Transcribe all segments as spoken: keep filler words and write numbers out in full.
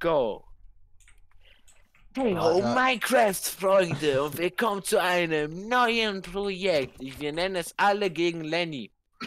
go. Hey Ah, ho, ja. Minecraft-Freunde und willkommen zu einem neuen Projekt. Ich, wir nennen es alle gegen Lenny.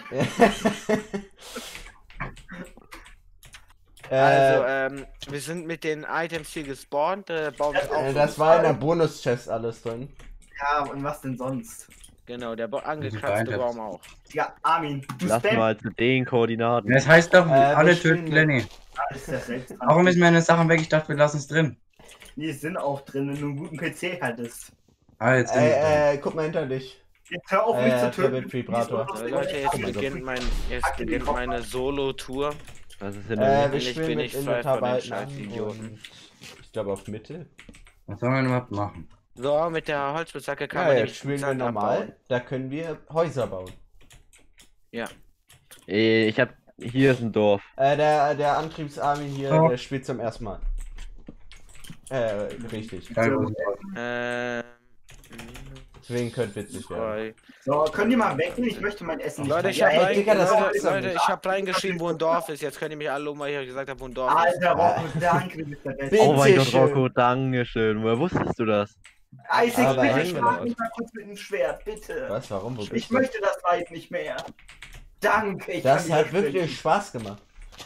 Also, äh, ähm, wir sind mit den Items hier gespawnt, äh, bauen wir auch äh, so das war in der Bonus-Chest alles drin. Ja, und was denn sonst? Genau, der angekratzte Rein, Baum auch. Ja, Armin, du Lass spam. mal zu den Koordinaten. Das heißt doch, Äh, wir alle spielen töten Lenny. Ist ja selbst dran. Warum ist meine Sachen weg? Ich dachte, wir lassen es drin. Die sind auch drin, wenn du einen guten P C hattest. Ah, jetzt sind Äh, äh, guck mal hinter dich. Jetzt hör auf, mich Äh, zu töten. Rabbit Vibrator. So, Leute, jetzt beginnt, mein, jetzt beginnt meine Solo-Tour. Was ist denn Äh, da? wir Endlich spielen bin mit ich frei Inventar von den behalten scheiß an Idioten. und ich glaube auf Mitte. was soll man überhaupt machen? So, mit der Holzspitzhacke kann Ja, man jetzt nämlich spielen wir Sand normal. abbauen. Da können wir Häuser bauen. Ja. Ey, ich hab. Hier ist ein Dorf. Äh, der, der Antriebsarmin hier, Oh. der spielt zum ersten Mal. Äh, richtig. Geil, wo ist Ähm. Deswegen könnte witzig werden. zwei. So, könnt ihr mal weggehen? Ich möchte mein Essen Leute, ich Ja, hab, ey, rein, Digga, das Leute, ist ja Leute, nicht. ich hab reingeschrieben, wo ein Dorf ist. Jetzt könnt ihr mich alle um, weil ich euch gesagt habe, wo ein Dorf ist. Alter, Rocco, danke, du bist der Beste. Oh mein Bitte Gott, schön. Rocco, dankeschön. Woher wusstest du das? Isaac, Aber bitte hängen schlag wir mich mal kurz mit dem Schwert, bitte. Was, warum, wo Ich bist du? möchte das Weib nicht mehr. Danke, ich Das kann hat nicht wirklich springen. Spaß gemacht.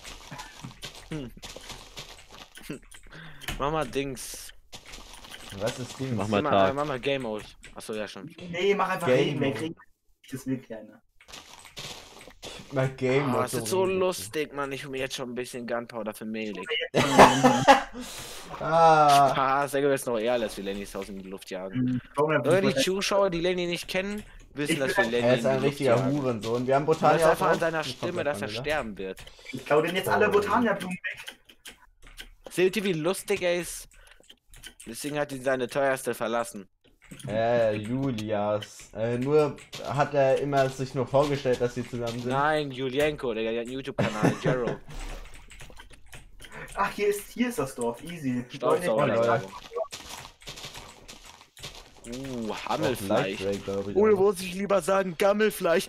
Mach mal Dings. Was ist Ding? Mach mal Mach Tag. mach mal Game Mode. Achso, ja schon. Nee, mach einfach Game Regen weg. Mode. Regen. Das will keiner. Mal Game Oh, Mode das ist so lustig, Mann. Ich hol mir jetzt schon ein bisschen Gunpowder für Melee. Ah, Ah, sehr gut, jetzt noch eher, als wir Lennys Haus in die Luft jagen. Komm, Leute, die Zuschauer, die Lenny nicht kennen, wissen, Ich dass wir bin- Lenny er in ist die ein Luft richtiger jagen. Hurensohn. Wir haben Du weißt Botania einfach an drauf. seiner Das kommt Stimme, dass er davon, oder? sterben wird. Ich klau den jetzt alle Botania-Blumen weg. Seht ihr, wie lustig er ist? Deswegen hat ihn seine teuerste verlassen. Äh, Julias. Äh, nur hat er immer sich nur vorgestellt, dass sie zusammen sind. Nein, Julienko, der hat einen YouTube-Kanal, Jero. Ach, hier ist, hier ist das Dorf. Easy. Staubsauger. Leute. Leute. Uh, Auf Hammelfleisch. Light Ray, glaub ich, Oder auch. muss ich lieber sagen, Gammelfleisch?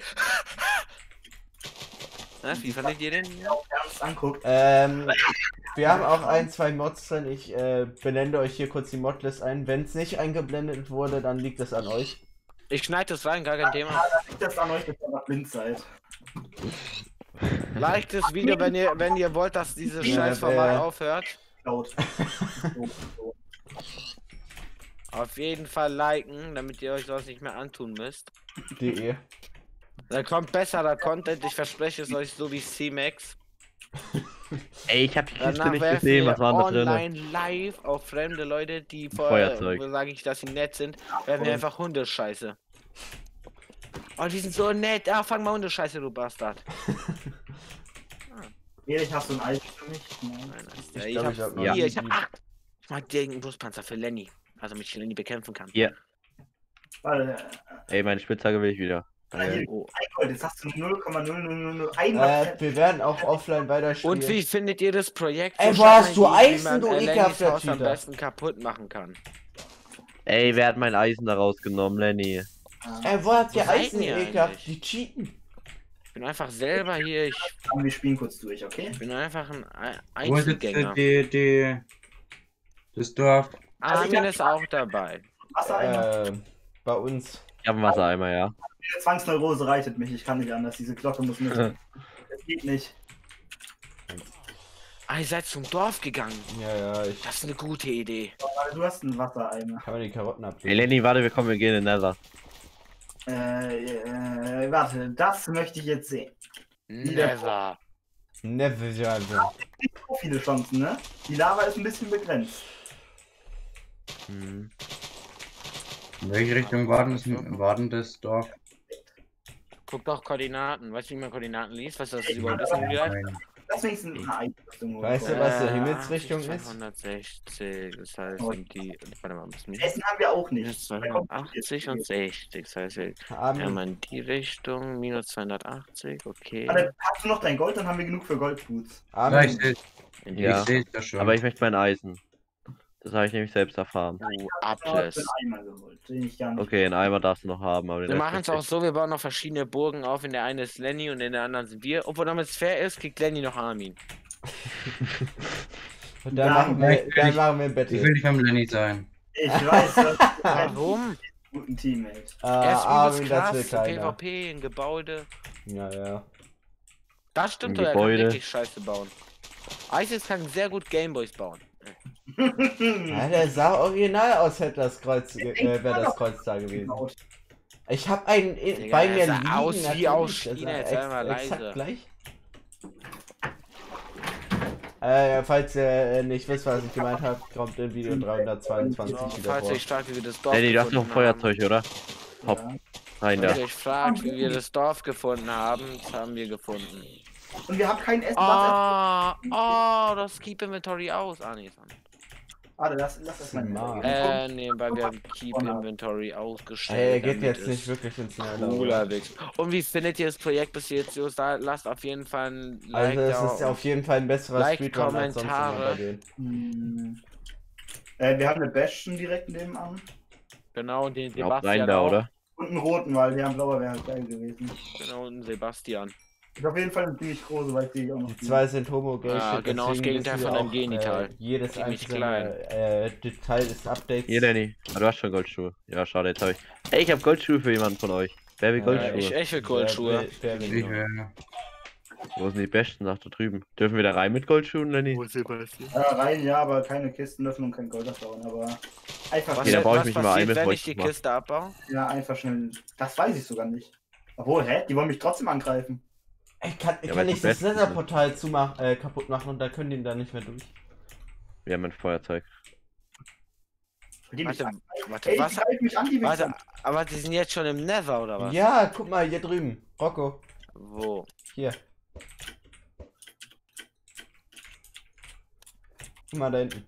Na, wie fandet ihr denn? Ernst anguckt. Ähm, wir haben auch ein, zwei Mods drin. Ich äh, blende euch hier kurz die Modlist ein. Wenn es nicht eingeblendet wurde, dann liegt es an euch. Ich schneide das rein, gar kein Thema. Da liegt das an euch, dass ihr noch blind seid. Like das Video, wenn ihr, wenn ihr wollt, dass dieses Ja, scheiß Format äh. aufhört. Laut. So, so. Auf jeden Fall liken, damit ihr euch sowas nicht mehr antun müsst. De. Da kommt besserer Content, ich verspreche es euch, so wie C-Max. Ey, ich hab die Kiste Danach nicht werfen gesehen. wir Was war da drin? online live auf fremde Leute, die vor, Feuerzeug. wo sage ich, dass sie nett sind, werden wir einfach Hundescheiße. Oh, die sind so nett. Ah, fang mal Hundescheiße, du Bastard. Erik, hast du ein Eis für mich? Nein. Nein, nein. Ich Ich, glaub, hab ich hab noch vier, nie ich hab die- acht. Ich mach den Brustpanzer für Lenny. Also mit Lenny bekämpfen kann. Ja. Warte, Ey, meine Spitzhacke will ich wieder. äh, hier, Oh. ein Gold, jetzt hast du null Komma null null null null eins. Äh, wir werden auch offline weiterspielen. Und wie findet ihr das Projekt? Ey, so wo hast du scheinbar, wie Eisen, man, du äh, Lennys ekelhafter Haus am Cheater? besten kaputt machen kann? Ey, wer hat mein Eisen da rausgenommen, Lenny? Äh, wo habt ihr Wo seid Eisen, ihr ihr ekelhaft? eigentlich? Die cheaten. Ich bin einfach selber hier. Ich Wir spielen kurz durch, okay? bin einfach ein Ei- Wo ist jetzt Einzelgänger. die, die, das Dorf? Armin ist auch dabei. Wassereimer. Äh, bei uns. Ich hab einen Wassereimer, ja. Diese Zwangsneurose reitet mich, ich kann nicht anders. Diese Glocke muss mit. Das geht nicht. Ah, ihr seid zum Dorf gegangen. Ja, ja, ich Das ist eine gute Idee. Aber du hast einen Wassereimer. kann man die Karotten Ey, abgeben. Lenny, warte, wir kommen, wir gehen in den Nether. Äh, äh, warte, das möchte ich jetzt sehen. Never. Never, ja, ja. Nicht so viele Chancen, ne? Die Lava ist ein bisschen begrenzt. Hm. In welche Richtung war denn das, war denn das Dorf? Guck doch Koordinaten. Weißt du, wie man Koordinaten liest? Was das überhaupt ist? Irgendwie halt? Nein. Das wenigstens eine Eisrüstung. Weißt du, was der Himmelsrichtung ist? zweihundertsechzig, das heißt, Oh. sind die. Warte mal, was mir. Essen haben wir auch Das nicht. ist zweihundertachtzig und sechzig, das heißt, wir Armin, haben in die Richtung, minus zweihundertachtzig, okay. Warte, hast du noch dein Gold? Dann haben wir genug für Goldboots. Ja, ich Armin, sehe In die Ja. ich seh's ja schon. Aber ich möchte mein Eisen. Das habe ich nämlich selbst erfahren. Oh, Ich habe Atlas. den Eimer geholt. Den ich gar nicht. Okay, einen Eimer darfst du noch haben, aber den Wir Rest machen es möchte auch so, wir bauen noch verschiedene Burgen auf. In der einen ist Lenny und in der anderen sind wir. Obwohl, damit es fair ist, kriegt Lenny noch Armin. Und dann, Nein, machen wir, ich will dann nicht- machen wir ein Ich Battle. will nicht beim Lenny sein. Ich weiß, dass du einen Warum? guten Teammate. Ah, Er ist Armin, übelst das will krass, keiner. PvP, in Gebäude. Ja, ja. Das stimmt Im doch, er kann Gebäude. wirklich Scheiße bauen. Isis kann sehr gut Gameboys bauen. Ja, der sah original aus, hätte das Kreuz, äh, wäre das Kreuz da gewesen. Ich habe einen in, Digga, bei der mir sah liegen. aus wie natürlich, aus der China, sah jetzt sei mal ex- exakt leise. gleich. Äh, falls ihr nicht wisst, was ich gemeint habe, kommt im Video dreihundertzweiundzwanzig So, wieder falls vor. ihr euch fragt, wie wir das Dorf Lenny, du hast noch ein gefunden haben. Feuerzeug, oder? Hopp. Ja. Rein da. Falls ihr euch fragt, wie wir das Dorf gefunden haben, das haben wir gefunden. Und wir haben kein Essen. was Ah, oh, das Keep Inventory aus. Ah, nee, ist an. essen. Warte, lass, lass das mal. Mann. Äh, nee, weil wir haben Keep Inventory ausgestellt. Ey, er geht damit jetzt es nicht wirklich ins Neue. cooler wächst. Und wie findet ihr das Projekt bis jetzt? Just, da lasst auf jeden Fall ein Like Also, es da. ist ja auf jeden Fall ein besserer Like, Speedrun als sonst immer Kommentare. bei denen. Hm. Äh, wir haben eine Bastion direkt nebenan. Genau, und den Glaub rein Sebastian da, auch. oder? Und einen roten, weil der am blauer wäre halt geil gewesen. Genau, und Sebastian. Ist auf jeden Fall eine ziemlich große, weil die ich auch noch. Die zwei sind homogen. Ja, genau das deswegen Gegenteil wissen von wir einem auch, Genital. Äh, jedes Ziemlich einzelne äh, Detail des Updates. Hier, Lenny. Ah, du hast schon Goldschuhe. Ja, schade, jetzt habe ich. Ey, ich habe Goldschuhe für jemanden von euch. Wer will Ja, Goldschuhe? Ich echt will Goldschuhe. Wer- wer- wer- Ich will. Wo sind die besten? Nach da drüben. Dürfen wir da rein mit Goldschuhen, Lenny? Sebastian? Äh, rein, ja, aber keine Kisten öffnen und kein Gold abbauen. Aber einfach, Was, Okay, da was brauche ich mich mal passiert, ein, wenn bevor ich die ich das mach. Kiste abbaue? ja, einfach schnell. Das weiß ich sogar nicht. Obwohl, hä? Die wollen mich trotzdem angreifen. Ich kann, ich Ja, kann weil nicht die das besten sind. Netherportal zumach, äh, kaputt machen und da können die da nicht mehr durch. Wir haben ein Feuerzeug. Die mich Warte, an- warte, Ey, was? die greifen mich an, die Warte, Wichser. aber die sind jetzt schon im Nether, oder was? Ja, guck mal, hier drüben. Rocco, Wo? hier. Guck mal da hinten.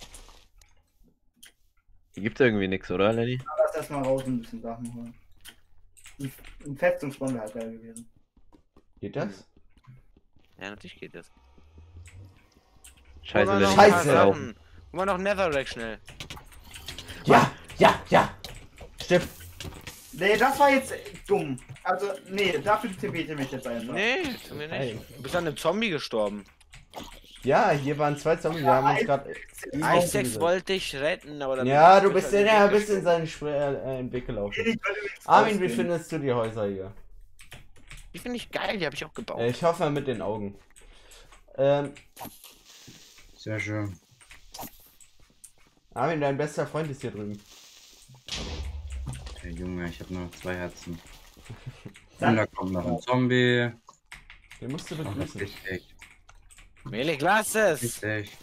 Hier gibt's irgendwie nichts, oder, Lenny? Lass erstmal raus und ein bisschen Sachen holen. Ein- Ein Festungsbombe wäre halt geil gewesen. Geht das? Ja, natürlich geht das. Scheiße, Hol mal noch Lenny. ein Scheiße. paar kannst du laufen. Sachen. Hol mal noch Netherrack schnell. Ja, ja, ja. Stimmt. Nee, das war jetzt dumm. Also, nee, dafür TPT mich jetzt einfach. Nee, tu mir Hey. nicht. Du bist an einem Zombie gestorben. Ja, hier waren zwei Zombies, wir haben uns gerade. Isaac wollte dich retten, aber dann... Ja, du bist halt in, ja, Weg bist in gesprungen. seinen Spr äh, in den Weg gelaufen. Ich will übrigens Armin, wie rausgehen. findest du die Häuser hier? Die finde ich geil, die habe ich auch gebaut. Äh, Ich hoffe mit den Augen. Ähm, Sehr schön. Armin, dein bester Freund ist hier drüben. Der Junge, ich habe nur noch zwei Herzen. Dann- Und da kommt noch ein Zombie. Den musst du Oh, das begrüßen. ist echt. Melik, lass es! Ist echt.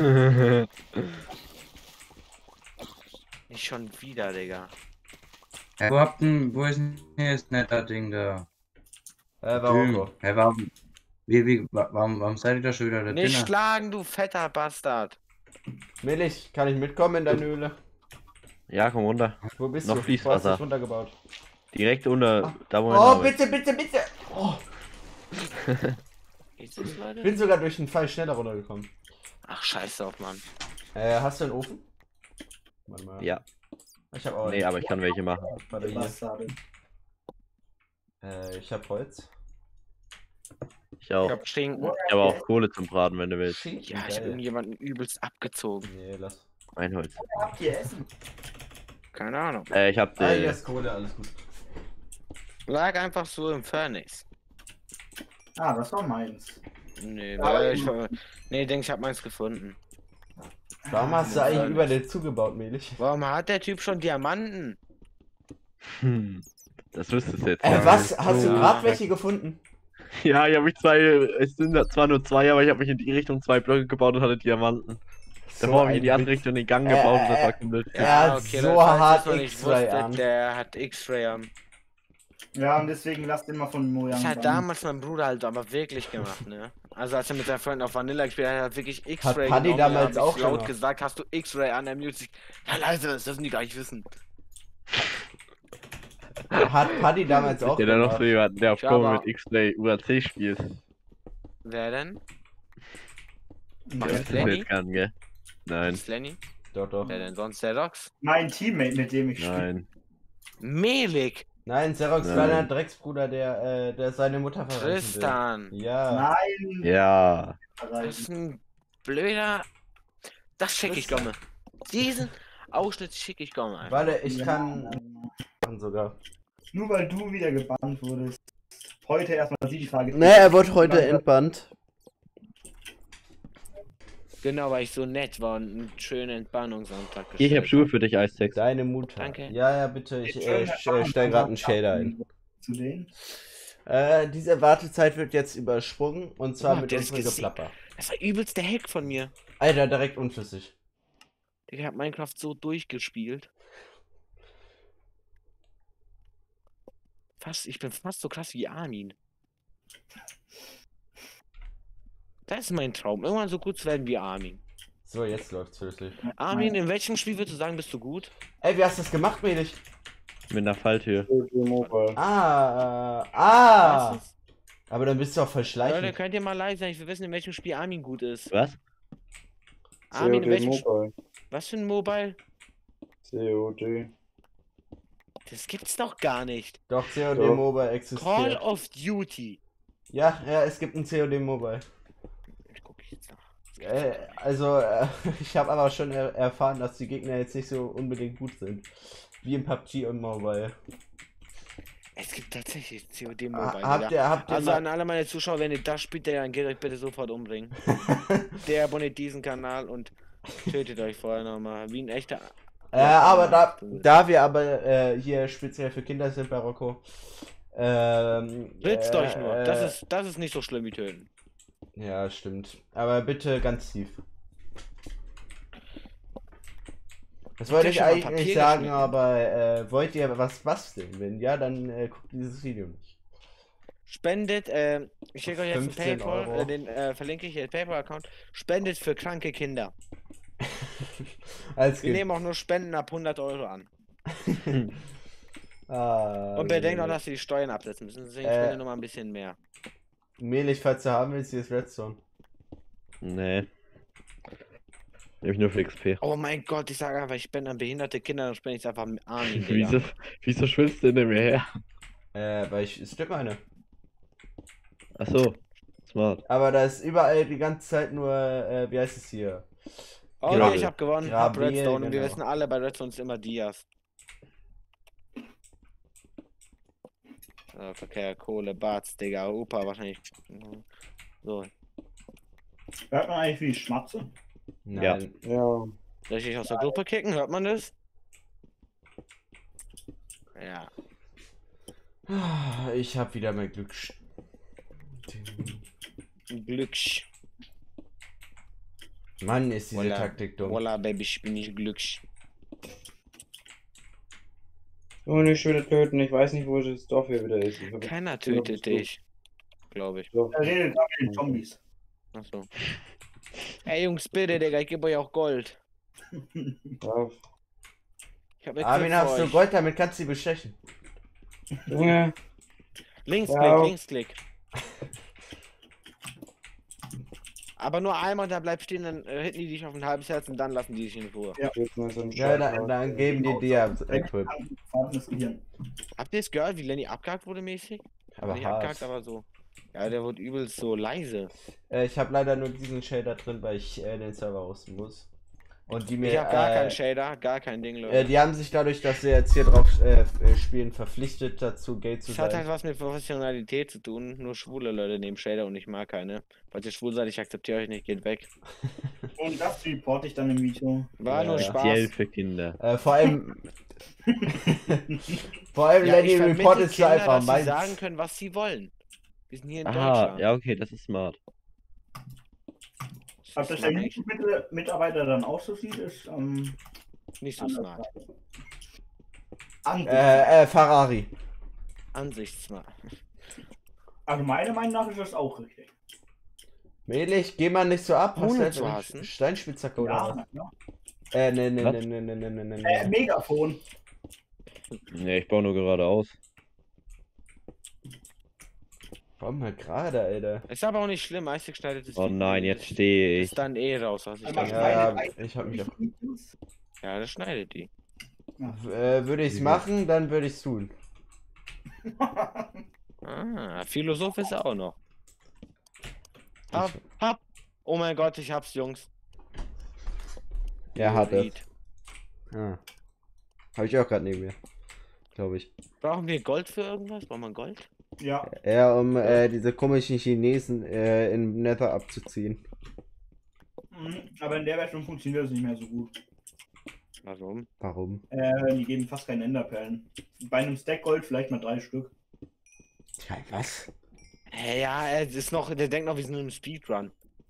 Nicht schon wieder, Digga. Hey, wo habt denn, wo ist denn hier das Nether-Ding da? Äh, warum? Drüben. Hey, warum, wie, wie, wa- warum, warum seid ihr da schon wieder da Nicht drinnen? schlagen, du fetter Bastard. Milch, kann ich mitkommen in deine Höhle? Ja, komm runter. Wo bist Noch du? Wo hast Fließwasser. du dich runtergebaut? Direkt unter. Da wo mein Oh, Name ist. bitte, bitte, bitte! Oh, Geht's das, ich Leute? bin sogar durch den Fall schneller runtergekommen. Ach, scheiß auf, Mann. Äh, hast du einen Ofen? Warte mal. Ja. Ich hab auch Nee, einen. aber ich kann welche machen. Warte hier. Bastarde. Äh, ich hab Holz. Ich auch. Ich hab Schinken. Ich habe auch Kohle zum Braten, wenn du willst. Schinken, Ja, ich hab geil. irgendjemanden übelst abgezogen. Nee, lass. Ein Holz. Habt ihr Essen? Keine Ahnung. Äh, ich hab Ah, hier äh, ist Kohle, alles gut. Lag einfach so im Furnace. Ah, das war meins. Nee, Aber äh, ich war, nee, denk ich hab meins gefunden. Warum hast du Ja, eigentlich Furnace. über den zugebaut, Melich? Warum hat der Typ schon Diamanten? hm, das wüsstest du jetzt. Äh, ja. was? Hast du Ja. gerade welche gefunden? Ja, ich habe mich zwei. Es sind zwar nur zwei, aber ich habe mich in die Richtung zwei Blöcke gebaut und hatte Diamanten. Davor habe ich in die andere Richtung den Gang Äh, gebaut und das äh, war komplett. Er hat okay, so dann, falls hart ihr es noch nicht X-Ray wusstet, an. Der hat X-Ray an. Ja, und deswegen lasst den mal von Mojang. Das hat ran. damals mein Bruder halt aber wirklich gemacht, ne? Also als er mit seinen Freunden auf Vanilla gespielt hat, hat er wirklich X-Ray Paddy genommen, damals dann hab auch ich laut gemacht. gesagt, hast du X-Ray an, er mute sich. Ja, leise, das dürfen die gar nicht wissen. Hat Paddy damals auch Der dann noch gemacht. so jemanden, der auf Ja, Go aber- mit X-Ray U A C spielt. Wer denn? Nee. Das ist Lenny? jetzt kann, gell? Nein, Ist Lenny? Doch, doch. Wer denn sonst? Der Rox? Mein Teammate, mit dem ich spiele. nein. Melik! Nein, Xerox Nein. war ein Drecksbruder, der, äh, der seine Mutter verreichen will. Tristan! Ja. Nein. Ja. Das ist ein blöder Das schicke ich Gomme. Diesen Ausschnitt schicke ich Gomme einfach. Warte, ich Ja. kann machen sogar. Nur weil du wieder gebannt wurdest. Heute erstmal die Frage. Ne, er wird heute entbannt. Genau, weil ich so nett war und einen schönen Entbannungsantrag Hier, ich hab Schuhe für dich, Eistex. Deine Mutter. Danke. Ja, ja, bitte. Ich äh, stell gerade einen Shader ein. Zu denen. Äh, diese Wartezeit wird jetzt übersprungen und zwar Oh, mit der ist unserem gesiegt. Geplapper. Das war übelst der Hack von mir. Alter, direkt unflüssig. Ich hab Minecraft so durchgespielt. Fast, ich bin fast so krass wie Armin. Das ist mein Traum. Irgendwann so gut zu werden wie Armin. So, jetzt läuft's flüssig. Armin, in welchem Spiel würdest du sagen, bist du gut? Ey, wie hast du das gemacht, Medig? Mit einer Falltür. Ah, äh, ah. Weißt du's? Aber dann bist du auch voll Leute, schleichend. könnt ihr mal leise sein? Ich will wissen, in welchem Spiel Armin gut ist. Was? Armin, in welchem Sp- Mobile. Was für ein Mobile? C O D. Das gibt's doch gar nicht. Doch, C O D Doch. Mobile Call existiert. of Duty. Ja, ja, es gibt ein C O D Mobile. Ich guck jetzt nach. Äh, also, äh, ich habe aber schon er erfahren, dass die Gegner jetzt nicht so unbedingt gut sind. Wie im P U B G und Mobile. Es gibt tatsächlich C O D Ah, Mobile. habt Digga. ihr, habt ihr Also mal... an alle meine Zuschauer, wenn ihr das spielt, dann geht euch bitte sofort umbringen. Der abonniert diesen Kanal und tötet euch vorher nochmal. Wie ein echter. Äh, aber da, da wir aber äh, hier speziell für Kinder sind bei Rocco. Ähm, Ritzt äh, euch nur. Das äh, ist, das ist nicht so schlimm wie töten. Ja, stimmt. Aber bitte ganz tief. Das wollte Habt ich ihr schon mal eigentlich Papier nicht sagen, geschnitten? aber äh, wollt ihr was basteln? Wenn ja, dann äh, guckt dieses Video nicht. Spendet, äh, ich schicke euch jetzt einen fünfzehn Paypal, Euro. äh, den äh, verlinke ich jetzt Paypal-Account. Spendet für kranke Kinder. Als Wir nehmen auch nur Spenden ab hundert Euro an. ah, Und bedenkt auch, dass wir die Steuern absetzen müssen. Deswegen Äh. spende nur mal ein bisschen mehr. Mehlig, falls du haben willst, hier ist Redstone. Nee. Nämlich nur für X P. Oh mein Gott, ich sage einfach, ich spende an behinderte Kinder, dann spende ich es einfach an Armin, Wieso, Digga. wieso schwitzt du denn mir her? Äh, weil ich ist eine. Achso. Smart. Aber da ist überall die ganze Zeit nur, äh, wie heißt es hier? Oh, Genau. nee, ich hab gewonnen, hab Gravel, Redstone und wir genau. wissen alle, bei Redstone ist immer Dias. Äh, Verkehr, Kohle, Barts, Digga, Opa wahrscheinlich. So, Hört man eigentlich wie ich schmatze? Nein. Ja. soll ich dich aus der Gruppe kicken? Hört man das? Ja. Ah, Ich hab wieder mein Glück. Glücksch. Mann, ist diese Voila. Taktik dumm. Voila, Baby, ich bin nicht glücksch. Und ich will töten, ich weiß nicht, wo das Dorf hier wieder ist. Ich hab- Keiner tötet dich. Glaube ich. Doch. Er redet gerade mit den Zombies. Achso. Ey Jungs, bitte, Digga, ich gebe euch auch Gold. Drauf. Ich hab eine Armin, Quest für hast du euch. Gold, damit kannst du sie bestechen. Junge, Linksklick, Ja. Linksklick. Aber nur einmal, da bleibt stehen, dann äh, hitten die dich auf ein halbes Herz und dann lassen die dich in Ruhe. jetzt mal so ein Ja, Scheiß dann, raus. dann geben die dir Equip. Vorhandenes Gehirn. Habt ihr es gehört, wie Lenny abgehakt wurde mäßig? Aber Nicht abgehakt, hart. aber so. Ja, der wurde übelst so leise. Äh, ich habe leider nur diesen Shader drin, weil ich äh, den Server hosten muss. Und die mir. Ich hab gar äh, keinen Shader, gar kein Ding, Leute. äh, die haben sich dadurch, dass sie jetzt hier drauf äh, äh, spielen, verpflichtet dazu, Geld zu Das hat sein. halt was mit Professionalität zu tun. Nur schwule Leute nehmen Shader und ich mag keine. Falls ihr schwul seid, ich akzeptiere euch nicht, geht weg. Und das reporte ich dann im Video. War Ja, nur ja. Speziell Spaß. für Kinder. Äh, vor allem. vor allem, Ja, Lenny ich vermittle Report ist Kinder, einfach dass sie meins. sagen können, was sie wollen. Wir sind hier in Aha, Deutschland. ja okay, das ist smart. Ob das der YouTube-Mitarbeiter dann auch so sieht, ist ähm, Nicht so smart. Ansicht. Äh, äh, Ferrari. Ansichtsmart. Also meiner Meinung nach ist das auch richtig. Mehlig, geh mal nicht so ab. Hast Ohne du halt zu eine hassen. Steinspitzhacke oder Ja, was? na klar. Äh, ne, ne, Was? ne, ne, ne, ne, ne, ne, Äh, ne. Megafon. Ne, ich baue nur geradeaus. Komm mal gerade, Alter. Ist aber auch nicht schlimm, meistens schneidet es. Oh die- nein, jetzt stehe ich. Ist dann eh raus, was ich Aber dann. ich Ja, meine, ja, ich hab mich auch. Ja, das schneidet die. Äh, würde ich's machen, dann würde ich's tun. Ah, Philosoph ist er auch noch. Hab, hab. Oh mein Gott, ich hab's, Jungs. Ja, hat es. Fluorid. Ah. Habe ich auch gerade neben mir. Glaube ich. Brauchen wir Gold für irgendwas? Brauchen wir Gold? Ja. Ja, um äh, diese komischen Chinesen äh, in Nether abzuziehen. Mhm. Aber in der Version funktioniert das nicht mehr so gut. Warum? Warum? Äh, die geben fast keine Enderperlen. Bei einem Stack Gold vielleicht mal drei Stück. Ja, was? Hä, ja, es ist noch, der denkt noch, wir sind im Speedrun.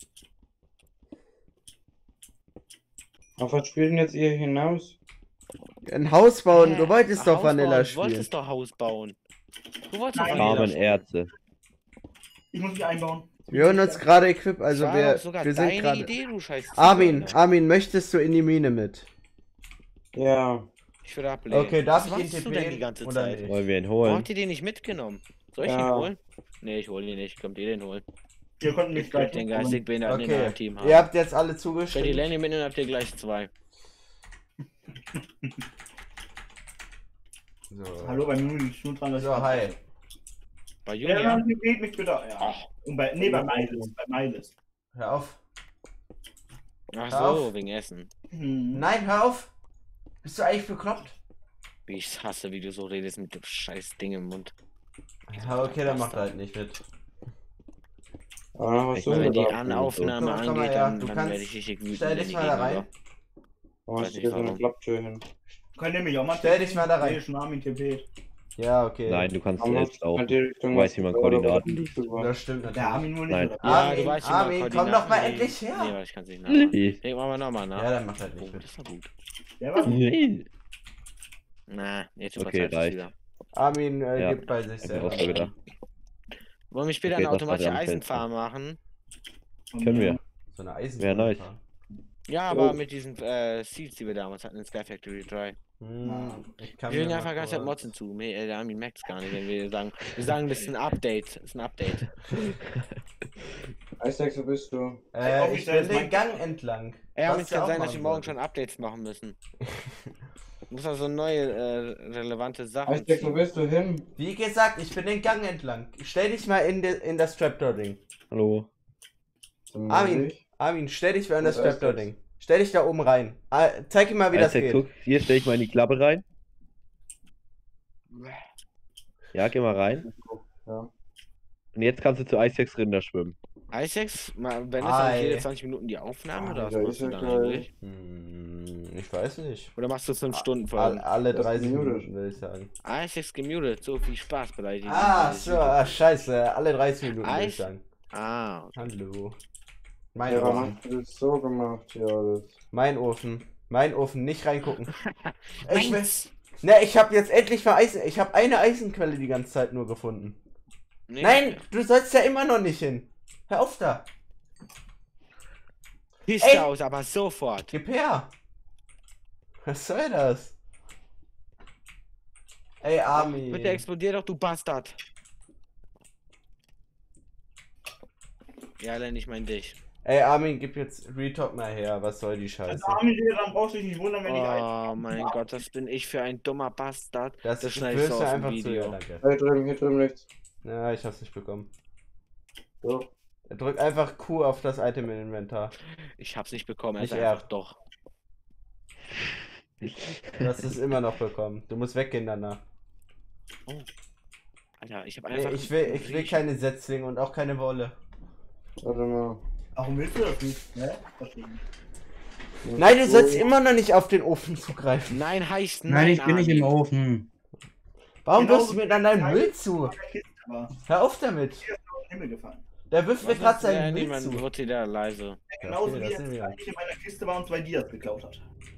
Auf was spielt denn jetzt ihr hinaus? Ein Haus bauen, Hä? du wolltest Ach, doch Haus Vanilla bauen. Du spielen. wolltest doch Haus bauen. Du wolltest doch Nein. Vanilla Armen spielen. Ärzte. Ich muss mich einbauen. Wir hören uns gerade Equip, also Das war wir, doch sogar wir sind deine gerade. Idee, du scheiß Armin, Zuhörer. Armin, möchtest du in die Mine mit? Ja. Ich würde ablehnen. Okay, darf Was ich ihn machst du denn die tippen ganze oder Zeit? nicht? Wollen wir ihn Warum holen? habt ihr den nicht mitgenommen? Soll ich Ja. ihn holen? Nee, ich hole ihn nicht. Kommt ihr den holen? Wir konnten nicht Ich gleich werde den mitkommen. geistig behinderten in Okay, meinem Team haben. ihr habt jetzt alle Stellt die zugestimmt. Lenny mit und habt ihr gleich zwei. So, Hallo, bei mir ist nur dran, dass so hi. Bei Ja, Julia? dann geht mich bitte. Ja. Ach. Und bei, nee, bei Miles. Bei Miles. Hör auf. Ach Hör so, auf. wegen Essen. Hm. Nein, hör auf. Bist du eigentlich bekloppt? Wie ich hasse, wie du so redest mit dem scheiß Ding im Mund. Ja, okay, dann macht er halt nicht mit. Aber noch was Ich du Wenn die gedacht? an Guck, Aufnahme guck mal, angeht, ja, dann, du dann kannst- werde ich richtig wütend. Stell wenn dich die mal da gegenüber- rein. Warum weiß hast du nicht hier so eine warum. Klapptür hin? Könnt ihr mich auch mal Stell dich mal da rein. Nee, schon Armin T P. Ja, okay. Nein, du kannst Warum hast selbst du in laufen. die Richtung Du weißt, wie man was gefördert Koordinaten oder liest. was? Das stimmt Der natürlich. Armin nur nicht. Nein. Oder? Ja, Armin, du weißt, wie man Armin, komm Koordinaten doch mal legt. endlich her. Nee, weil ich kann es nicht nachmachen. Nee. Denk mal nochmal nach. Ja, dann macht er halt Oh, nicht mit. das war gut. Der war Nee. Na, jetzt Okay, übertreibst du reicht. wieder. Armin äh, Ja, gibt bei sich Hab ich selber. auch so gedacht. Wollen wir später Okay, eine das war automatische der Eisenfarm machen? Können wir. So eine Eisen. Wär nice. Ja, aber mit diesen äh, Seeds, die wir damals hatten in Sky Factory drei. Hm, ich kann Wir mir legen mal einfach ganz Zeit kurz- Mods hinzu. Me- äh, Der Armin merkt es gar nicht, wenn wir sagen, wir sagen, das ist ein Update. Das ist ein Update. Eisdex, wo bist du? Äh, ich Offiziell bin ist den mein- Gang entlang. Ja, Was aber es du kann auch sein, dass machen wir morgen schon solltest. Updates machen müssen. Muss also neue äh, relevante Sachen. Eisdex, wo ziehen. bist du hin? Wie gesagt, ich bin den Gang entlang. Stell dich mal in, de, in das Trapdoor-Ding. Hallo. Zum Armin, Weg? Armin, stell dich mal in Wo das ist das? Trapdoor-Ding. Stell dich da oben rein. Ah, zeig ihm mal, wie das Isaac, geht. guck, hier stelle ich mal in die Klappe rein. Ja, geh mal rein. Ja. Und jetzt kannst du zu Isaacs Rinder schwimmen. Isaacs, mal, wenn es Ei. dann jede zwanzig Minuten die Aufnahme Ah, oder was da machst ist du er dann geil. eigentlich? Hm, ich weiß nicht. Oder machst du fünf Stunden All, Folgen? alle Das ist dreißig gemutet. Minuten, will ich sagen. Isaacs gemutet, so viel Spaß bei dir. Ah, so, ah, scheiße. Alle dreißig Minuten, will ich Eis? sagen. Ah, Hallo. Mein Ja, warum Ofen. hast du das so gemacht? Ja, das. Mein Ofen. Mein Ofen, nicht reingucken. Ich will, meins. ne, ich habe jetzt endlich mal Eisen. Ich habe eine Eisenquelle die ganze Zeit nur gefunden. Nee, Nein, du sollst ja immer noch nicht hin. Hör auf da. Ey. Piste aus, aber sofort. Gib her. Was soll das? Ey, Armin. Bitte explodier doch, du Bastard. Ja, Lenny, ich mein dich. Ey, Armin, gib jetzt Retalk mal her. Was soll die Scheiße? Also Armin, dann brauchst du dich nicht wundern, wenn ich ein. Oh mein Gott, was bin ich für ein dummer Bastard. Das, das ich schneidest du wüsste aus dem einfach zu. Video. Ja, danke. Hier drüben, hier drüben rechts. Ja, ich hab's nicht bekommen. So. Drück einfach Q auf das Item im Inventar. Ich hab's nicht bekommen, er Nicht ist er. einfach doch. Du hast es immer noch bekommen. Du musst weggehen danach. Alter, ich hab Nee, einfach. ich will, ich will keine Setzlinge und auch keine Wolle. Warte mal. Warum willst du das nicht? Ne? Verstehe nicht. Nein, du So. sollst immer noch nicht auf den Ofen zugreifen. Nein, heißt nein. Nein, ich bin nicht im Armin. Ofen. Warum Genau wirfst du mir dann deinen Müll zu? Der Kiste war Hör auf damit. auf den Himmel gefallen. Der wirft mir Was gerade ist, äh, seinen Müll niemand zu. wird wieder leise. Genauso okay, wie das er sind wir. eigentlich in meiner Kiste war und zwei Dias geklaut hat.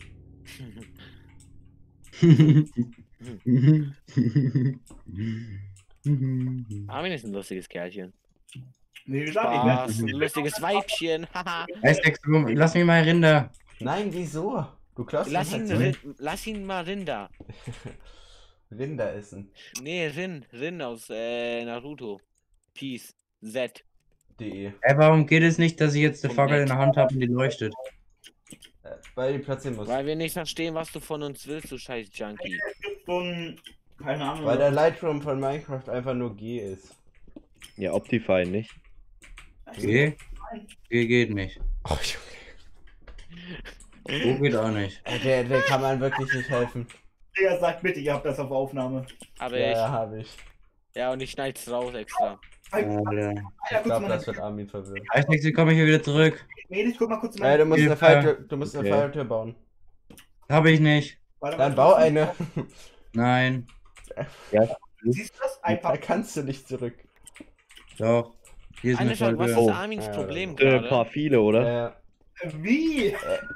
Armin ist ein lustiges Kerlchen. Wie gesagt, ich werde Spaß, ein lustiges Weibchen. Haha. Isaac, du- lass mich mal Rinder. Nein, wieso? Du klaust lass, mir ihn, halt Rin, lass ihn mal Rinder. Rinder essen. Nee, Rin. Rin aus äh, Naruto. Peace. Z. De. Ey, warum geht es nicht, dass ich jetzt die Punkt Fackel net. in der Hand habe und die leuchtet? Äh, weil die platzieren muss. Weil wir nicht verstehen, was du von uns willst, du scheiß Junkie. es gibt so ein. Keine Ahnung. Weil der Lightroom von Minecraft einfach nur G ist. Ja, Optifine, nicht? G? G geht nicht. Oh, Junge. So geht auch nicht. Äh, Der, der kann man wirklich nicht helfen. Digga, sag bitte, ihr habt das auf Aufnahme. Aber Ja, ich. ja, habe ich. Ja, und ich schneid's raus extra. Alter, Alter. Ich guck glaube, mal, das wird Armin verwirren. Als nächstes komme ich hier wieder zurück. Mädels, guck mal kurz in Äh, du musst eine Hilfe. Falltür, du musst eine Okay. Falltür bauen. Habe ich nicht. Warte, Dann warte, bau warte. eine. Nein. Siehst du das? Ein Da paar. kannst du nicht zurück. Doch. Hier ist Eine eine Frage, was Folge. ist Armins Ja, Problem Äh, ein gerade? paar viele, oder? Äh, Wie?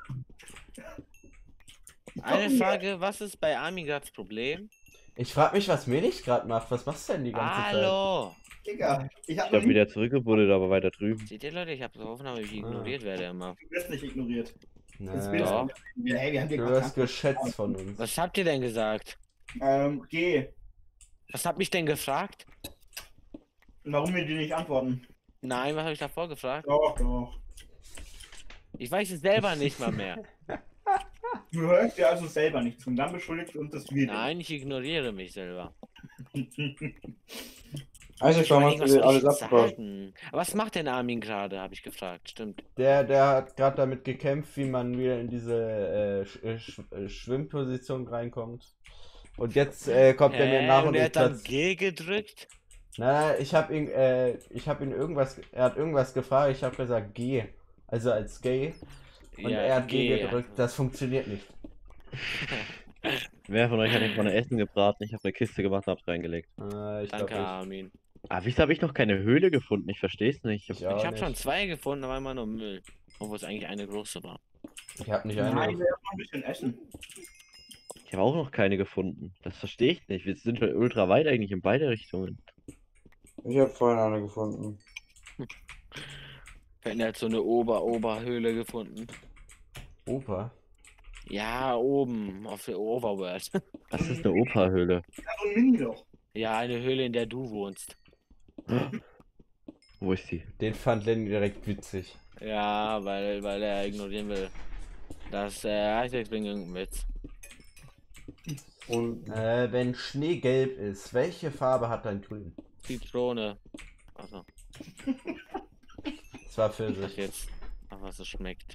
Eine Frage, was ist bei Armin gerade das Problem? ich frag mich, was Melich gerade macht. Was machst du denn die ganze Zeit? Hallo! Digga, ich hab Ich noch hab nie wieder zurückgebuddelt, aber weiter drüben. Seht ihr Leute, ich habe so Aufnahme, wie ich Ah. ignoriert werde immer. du wirst nicht ignoriert. Das Na, willst Doch. du. Ja, hey, wir haben dir du Kontakt. wirst geschätzt von uns. Was habt ihr denn gesagt? Ähm, geh. Was habt mich denn gefragt? Warum wir dir nicht antworten? Nein, was habe ich davor gefragt? Doch, doch. Ich weiß es selber nicht mal mehr. Du hörst dir also selber nicht zu und dann beschuldigst du uns das Video. Nein, ich ignoriere mich selber. Also, Ich warum überlege, hast du was soll alles ich abgebaut? sagen? Aber was macht denn Armin gerade, habe ich gefragt. Stimmt. Der, der hat gerade damit gekämpft, wie man wieder in diese äh, Sch äh, Sch äh, Schwimmposition reinkommt. Und jetzt äh, kommt er mir Hä? nach und und er ich hat dann platz. G gedrückt. Na, ich habe ihn, äh, ich habe ihn irgendwas, er hat irgendwas gefragt, ich habe gesagt G, also als gay. Und Ja, er hat G, G, gedrückt, das funktioniert nicht. Wer von euch hat nicht mal ein Essen gebraten? Ich habe eine Kiste gemacht und hab's reingelegt. Äh, ich Danke, glaube nicht. Armin. Ah, wieso habe ich noch keine Höhle gefunden? Ich versteh's nicht. Ich Ich hab... auch Ich habe schon nicht. zwei gefunden, aber immer nur Müll. Obwohl es eigentlich eine große war. Ich habe nicht Nein, eine. wir haben noch ein bisschen Essen. Ich habe auch noch keine gefunden. Das verstehe ich nicht. Wir sind schon ultra weit eigentlich in beide Richtungen. Ich habe vorhin eine gefunden. Er hat so eine Ober-Oberhöhle gefunden. Opa. Ja, oben auf der Overworld. Was ist eine Opa-Höhle? Ja, so ein Mini-Loch. Ja, eine Höhle, in der du wohnst. Wo ist die? Den fand Lenny direkt witzig. Ja, weil, weil er ignorieren will. Das äh, Isaac bringt irgendeinen Witz. Und Äh, wenn Schnee gelb ist, welche Farbe hat dein Grün? Zitrone. Also, Das war ach Pfirsich. jetzt. Ach, was es schmeckt.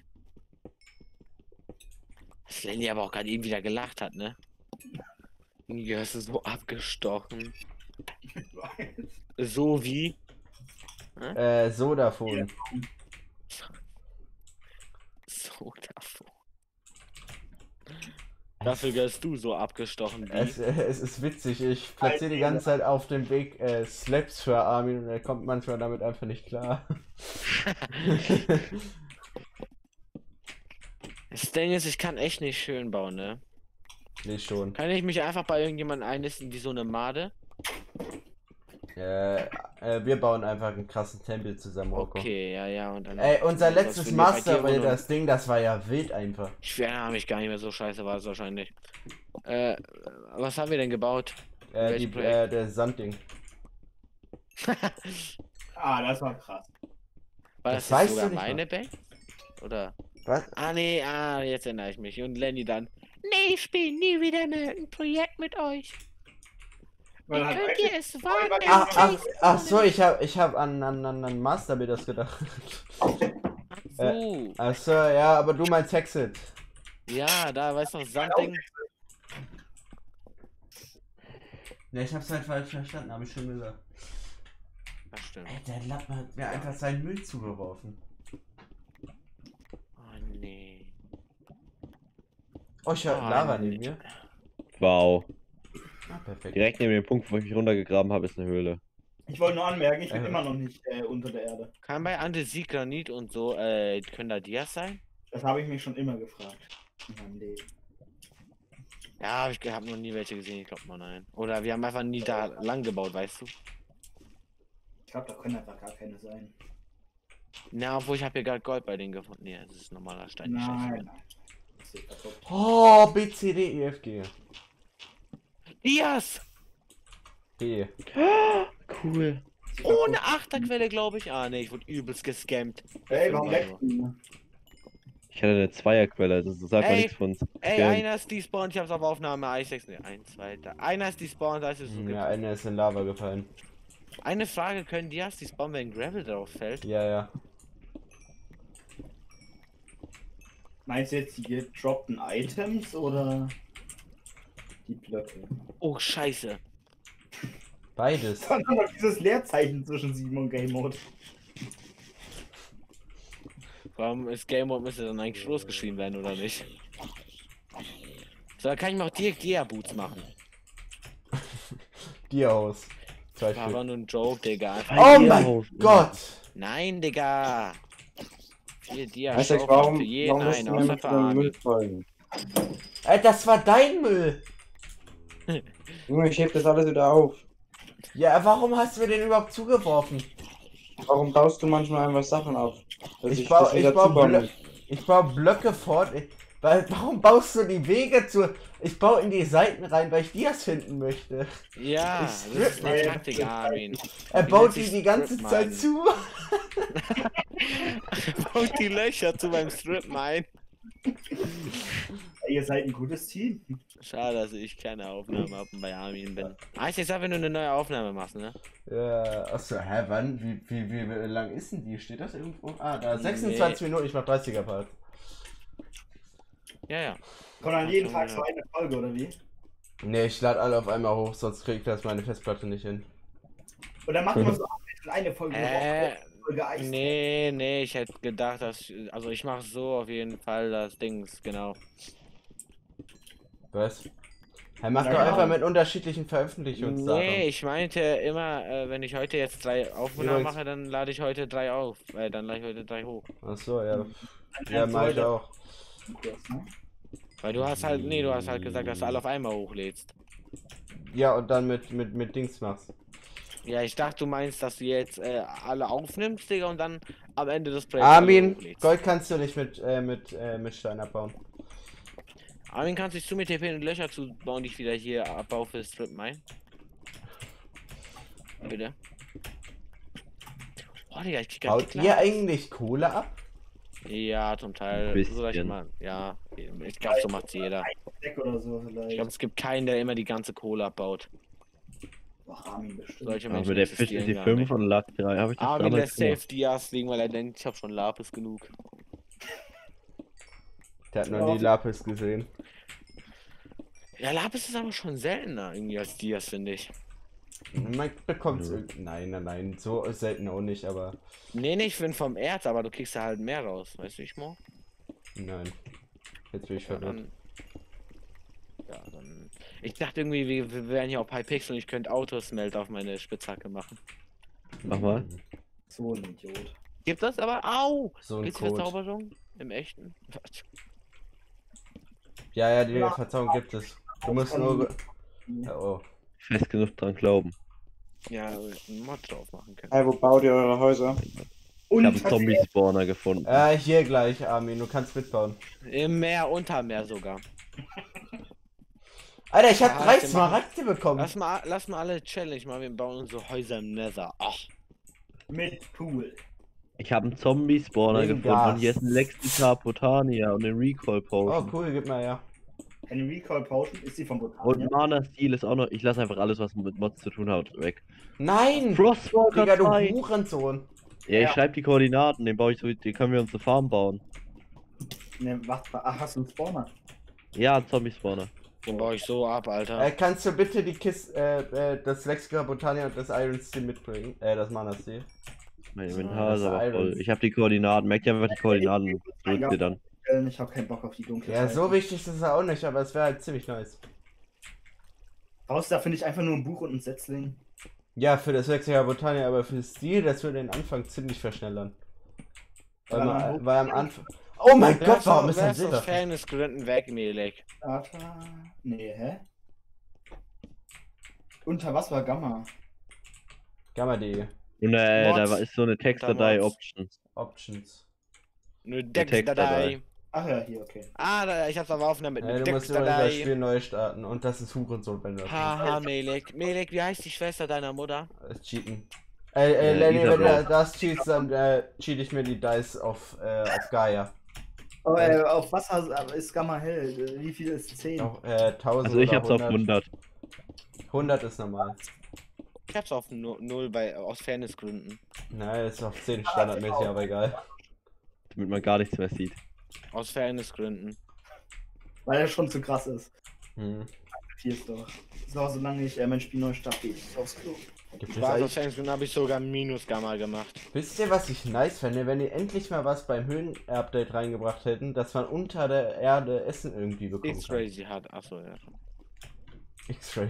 Dass Lenny aber auch gerade eben wieder gelacht hat, ne? Irgendwie hast du so abgestochen. So wie. Äh, Sodafon. So davor. Dafür wirst du so abgestochen Es, wie. äh, es ist witzig, ich platziere die ganze Zeit auf dem Weg äh, Slaps für Armin und er kommt manchmal damit einfach nicht klar. Das Ding ist, ich kann echt nicht schön bauen, ne? Nee, schon. Kann ich mich einfach bei irgendjemandem einnisten wie so eine Made? Äh, äh, wir bauen einfach einen krassen Tempel zusammen, Rocco. Okay, ja, ja, und dann. Ey, unser was letztes wir bei dir Master wohnen. das Ding, das war ja wild einfach. Ich erinnere mich gar nicht mehr, so scheiße war es wahrscheinlich. Äh, was haben wir denn gebaut? Äh, Welches die, Projekt? äh, der Sandding. Ah, das war krass. War Das das, weißt jetzt du sogar nicht meine Bank? Oder? Was? Ah, nee, ah, jetzt erinnere ich mich. Und Lenny dann. Nee, ich spiele nie wieder mehr ein Projekt mit euch. Weil Wie halt könnt eigentlich- ihr es wagen? Ach, ach, Chase ach ohne so, mich? ich hab, ich hab an, an, an, an Masterbuilders gedacht. So. Ach so, ja, aber du meinst Hexit. Ja, da, weißt du noch, Sandding. Ne, ich hab's halt falsch verstanden, hab ich schon gesagt. Das stimmt. Ey, der Lappen hat mir einfach seinen Müll zugeworfen. Oh, nee. Oh, ich hör Ah, Lava nee. neben mir. Wow. Ah, perfekt. Direkt neben dem Punkt, wo ich mich runtergegraben habe, ist eine Höhle. Ich wollte nur anmerken, ich bin Äh. immer noch nicht äh, unter der Erde. Kann bei Andesit, Granit und so, äh, können da Dias sein? Das habe ich mich schon immer gefragt. In meinem Leben. Ja, hab ich hab noch nie welche gesehen, ich glaube mal nein. Oder wir haben einfach nie da lang gebaut, weißt du? Ich glaube, da können einfach gar keine sein. Na, obwohl ich habe hier gerade Gold bei denen gefunden. Nee, das ist normaler Stein. die Scheiße. Nein, nein. Das ist kaputt. Oh, B, C, D, E, F, G. Dias! D. Cool. Ohne Achterquelle, glaube ich. Ah, nee, ich wurde übelst gescammt. Ey, warum Ey, leckst du? Ich hatte eine Zweierquelle, das sagt Ey, man nichts von. Ey, Scam. einer ist despawned, ich hab's auf Aufnahme. eins sechs, nee, eins, zwei, drei. Einer ist despawned, da ist es so. Ja, einer ist in Lava gefallen. Eine Frage, können Dias despawnen, wenn Gravel drauf fällt? Ja, ja. Meinst du jetzt die gedroppten Items oder die Blöcke? Oh, scheiße. Beides. Dann haben wir dieses Leerzeichen zwischen Simon und Game Mode. Warum ist Game Mode müsste dann eigentlich losgeschrieben werden, oder nicht? So, dann kann ich mir auch direkt Dia-Boots machen. Dir aus. Zwei Das war Stück. nur ein Joke, Digga. Einfach Oh Dia- mein Gott! Nein, Digga. Vier dia Weißt du, Schaufel warum, für jeden warum musst einen, du mir außer mit für dem Armin. Müll folgen? Ey, das war dein Müll! Junge, ich heb das alles wieder auf. Ja, warum hast du mir den überhaupt zugeworfen? Warum baust du manchmal einfach Sachen auf? Dass Ich ich, baue das ich wieder bau zubauen Blö muss? ich bau Blöcke fort. Ich, weil, warum baust du die Wege zu. Ich baue in die Seiten rein, weil ich Dias finden möchte. Ja, Ich das strip ist eine mal. Taktik, Armin. Er Die baut nennt die sich die ganze Strip Zeit Mine. zu. Baut die Löcher zu beim Strip Mine. Ihr seid ein gutes Team. Schade, dass ich keine Aufnahme habe und bei Armin bin. Ah, ich jetzt wenn du eine neue Aufnahme machst, ne? Ja, achso, hä, wann? Wie, wie, wie, wie lang ist denn die? Steht das irgendwo? Ah, da, sechsundzwanzig Minuten, ich mach dreißiger Part. Ja, ja. Kommt an jeden Tag so eine Folge, oder wie? Ne, ich lade alle auf einmal hoch, sonst krieg ich das meine Festplatte nicht hin. Oder macht man so eine Folge Äh, eine Folge Eis? nee, nee, ich hätte gedacht, dass. Also, ich mache so auf jeden Fall das Dings, genau. Was? Er macht Ja, doch genau. einfach mit unterschiedlichen Veröffentlichungsdaten. Nee, ich meinte immer, äh, wenn ich heute jetzt drei Aufnahmen Übrigens- mache, dann lade ich heute drei auf. Weil dann lade ich heute drei hoch. Achso, ja. Dann Ja, kannst du mach ich heute- auch. ne? Weil du hast halt, nee, du hast halt gesagt, dass du alle auf einmal hochlädst. Ja, und dann mit, mit, mit Dings machst. Ja, ich dachte, du meinst, dass du jetzt äh, alle aufnimmst, Digga, und dann am Ende des Projekts alle Armin, hochlädst. Gold kannst du nicht mit, äh, mit, äh, mit Stein abbauen. Armin, kannst du dich zu mir T P und Löcher zu bauen, die ich wieder hier abbaue für Strip Mine? Bitte. Oh, Digga, ich krieg grad Baut die ihr Klappe. eigentlich Kohle ab? Ja, zum Teil. Bisschen. So sag ich mal. Ja, ich glaube, so macht's jeder. Deck oder so Ich vielleicht. glaube, es gibt keinen, der immer die ganze Kohle abbaut. Ach, Armin bestimmt. Solche Ja, Menschen mit der Fisch existieren ist die gar fünf nicht. und Lack drei. Habe ich das Armin damals lässt gemacht. safe Dias liegen, weil er denkt, ich habe schon Lapis genug. Der hat noch nie Lapis gesehen. Ja, Lapis ist aber schon seltener irgendwie als Dias, finde ich. Man bekommt's Ja. irgendwie. Nein, nein, nein, so selten auch nicht, aber. Nee, nicht für vom Erz, aber du kriegst da halt mehr raus, weißt du, ich mal? Nein. Jetzt bin ich Ja, verwirrt. dann. Ja, dann. Ich dachte irgendwie, wir, wir wären hier auf Hypixel und ich könnte Autosmelt auf meine Spitzhacke machen. Mach mal. So ein Idiot. Gibt das aber? Au! So ein Gibt's Code. Verzauberung? Im echten? Ja, ja, die Ja. Verzauberung gibt es. Du musst nur. Ja, oh. Fest genug dran glauben. Ja, einen Mod drauf machen können. Hey, wo baut ihr eure Häuser? Ich habe einen Zombie-Spawner gefunden. Äh, hier gleich, Armin, du kannst mitbauen. Im Meer, unter Meer sogar. Alter, ich hab Ja, drei hast du mal- Smaragde bekommen. Lass mal, lass mal alle Challenge mal, wir bauen unsere Häuser im Nether. Ach, Mit Pool. Ich habe einen Zombie-Spawner Wegen gefunden Gas. und hier ist ein Lexica Botania und eine Recall Oh, Potion. cool, gib mal her. Eine Recall Potion ist die vom Und Botan. Mana Steel ist auch noch. Ich lasse einfach alles, was mit Mods zu tun hat, weg. Nein! Frostwalker Digga, du zwei. Hurensohn. Ja, ich Ja. schreibe die Koordinaten, den baue ich so, den können wir uns eine Farm bauen. Ne, was? Ach, hast du einen Spawner? Ja, ein Zombie-Spawner. den baue ich so ab, Alter. Äh, kannst du bitte die Kiste, äh, äh, das Lexica Botania und das Iron Steel mitbringen? Äh, das Mana Steel. Mein Ah, Inventar das ist aber Iron. voll. Ich habe die Koordinaten. Merkt ihr einfach die Koordinaten. Drückt ihr dann. Ich hab keinen Bock auf die dunkle Ja, Seite. so wichtig ist es auch nicht, aber es wäre halt ziemlich nice. Brauchst du da, finde ich, einfach nur ein Buch und ein Setzling. Ja, für das Lexica Botania, aber für Stil, das würde den Anfang ziemlich verschnellern. Weil, Weil man, man- weil am Anfang. Oh mein Wer Gott, warum ist wer ein aus Silber? Fairnessgründen weg, Melek? Data. Nee, hä? Unter was war Gamma? Gamma.de. Und äh, da Mods. war- ist so eine Textdatei Mods. Options. Options. Eine Textdatei. Textdatei. Ach ja, hier, okay. Ah, da, ich hab's aber aufgenommen mit Ja, einer du musst immer das Textdatei. Spiel neu starten und das ist Hurensohn, wenn du das Haha, Melek. Melek, wie heißt die Schwester deiner Mutter? machst. Äh, Cheaten. Äh, äh, Äh, Lenny, wenn Isabel. du das cheatst, dann äh, cheat ich mir die Dice auf, äh, auf Gaia. Oh, äh, auf was hast- ist Gamma hell? Wie viel ist zehn? Auch, äh, tausend Also ich oder hab's auf hundert. hundert. hundert ist normal. Ich hab's auf Nu- null bei, aus Fairnessgründen. Nein, ist auf zehn standardmäßig, aber egal. Damit man gar nichts mehr sieht. Aus Fairnessgründen. Weil er schon zu krass ist. Hm. Hier ist doch. So, solange ich äh, mein Spiel neu starte, gehe ich aufs Klo. Gibt es Spaß, aus eigentlich, Fairnessgründen habe ich sogar Minus-Gamma gemacht. wisst ihr, was ich nice fände, wenn die endlich mal was beim Höhen-Update reingebracht hätten, dass man unter der Erde Essen irgendwie bekommen kann. X-Ray sie hat. Achso, ja. X-Ray.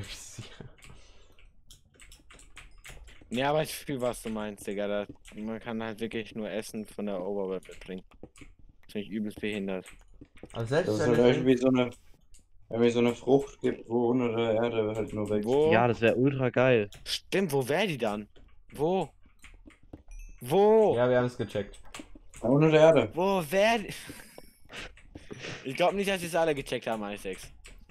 Ja, aber ich fühle, was du meinst, Digga. Da, man kann halt wirklich nur Essen von der Overworld mitbringen. Das finde ich übelst behindert. Also selbst Dass es wenn halt es irgendwie so eine, irgendwie so eine Frucht gibt, wo unter der Erde halt nur wächst. Wo? Ja, das wäre ultra geil. Stimmt, wo wäre die dann? Wo? Wo? Ja, wir haben es gecheckt. Ja, unter der Erde. Wo wäre die? Ich glaube nicht, dass sie es alle gecheckt haben, Isaacs.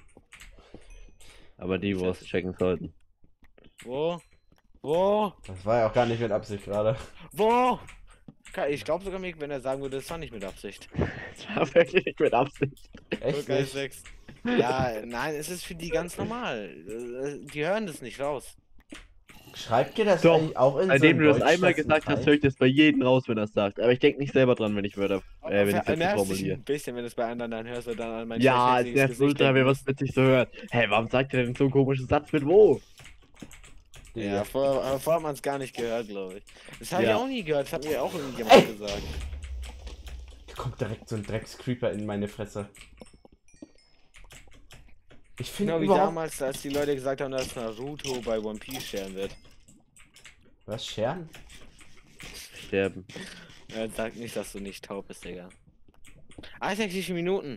Aber die, wo es checken sollten. Wo? Wo? Das war ja auch gar nicht mit Absicht gerade. Wo? Ich glaube sogar, wenn er sagen würde, das war nicht mit Absicht. Das war wirklich nicht mit Absicht. Echt Okay, nicht? sechs. Ja, nein, es ist für die ganz normal. Äh, Die hören das nicht raus. Schreibt ihr das Doch, eigentlich auch in Seitdem so du einem das einmal gesagt hast, höre ich das bei jedem raus, wenn er es sagt. Aber ich denke nicht selber dran, wenn ich würde. Äh, wenn ich Ver- das jetzt nervt dich formuliere. ein bisschen, wenn du es bei anderen dann hörst und dann an mein Ja, es schlechtwitziges nervt Gesicht ultra, wenn denken was witzig zu hören. Hä, warum sagt ihr denn so einen komischen Satz mit wo? musst. Ja, vorher, aber vorher hat man es gar nicht gehört, glaube ich. Das habe ich Ja. auch nie gehört, das hat mir auch irgendjemand Ey! gesagt. Da kommt direkt so ein Dreckscreeper in meine Fresse. Ich finde Genau wie überhaupt... damals, als die Leute gesagt haben, dass Naruto bei One Piece scheren wird. Was, Scheren? Sterben. Ja, sag nicht, dass du nicht taub bist, Digga. Isaac, wie viele Minuten?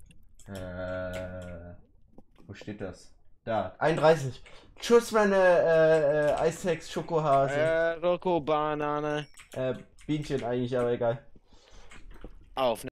Äh... Wo steht das? Da, einunddreißig. Tschüss, meine äh, äh, Isaacs Schokohase. Äh, Rocco Banane. Äh, Bienchen eigentlich, aber egal. Auf.